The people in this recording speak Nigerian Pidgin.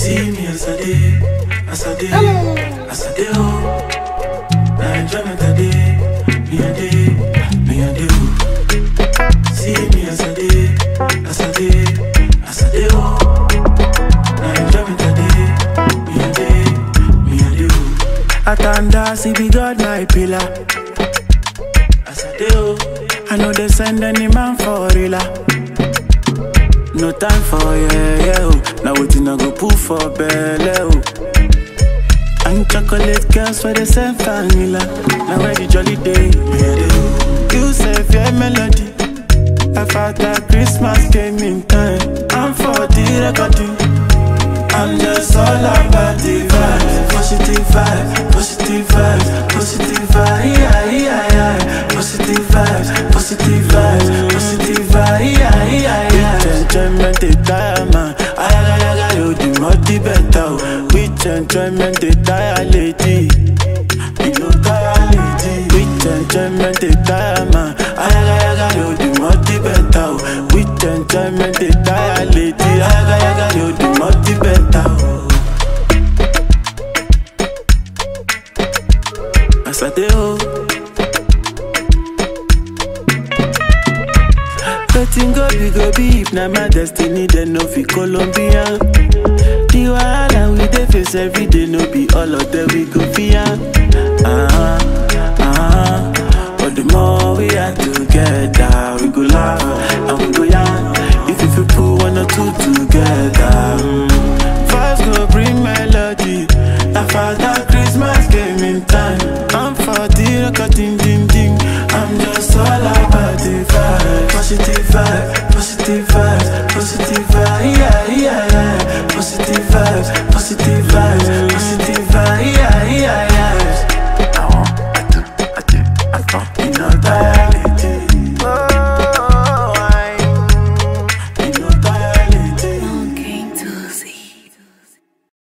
See me as I did, as I did, as I did, oh. Now enjoyment I did, me a day, me a day, oh. See me as I did, as I did, as I did, oh. Now enjoyment I did, me a day, me a day, oh. I thunder, see be God my pillar. As I did, oh. I know they send any man for real. No time for yeah, oh. Now waiting I go put for belly, oh. And chocolate girls for the same vanilla. Now where the jolly day, yeah, you say your melody. I thought that Christmas came in time. I'm for the recording. I'm just all about the vibes. Positive vibes, positive vibes, positive vibes, yeah, yeah, yeah. Positive vibes, positive vibes, positive vibes, yeah, yeah, yeah. Enjoyment they tire man, I you the more the better. With enjoyment they tire lady, you know tire lady. With enjoyment they tire man, I you the more the better. With enjoyment they tire lady, I you the more the better. As I do, letting go be if na my destiny, then no fi Colombia. The wahala we dey face every day, no be all of them we go fear. But the more we are together, we go laugh and we go young. If you put one or two together, vibes go bring melody. I thought that Christmas came in time. I'm for the recording, ding ding. I'm just all about the vibe. Positive vibe, positive vibes, positive vibe, yeah, yeah, yeah. Positive vibes, positive vibes, positive vibe, yeah, yeah, yeah. I want, I do, you know that.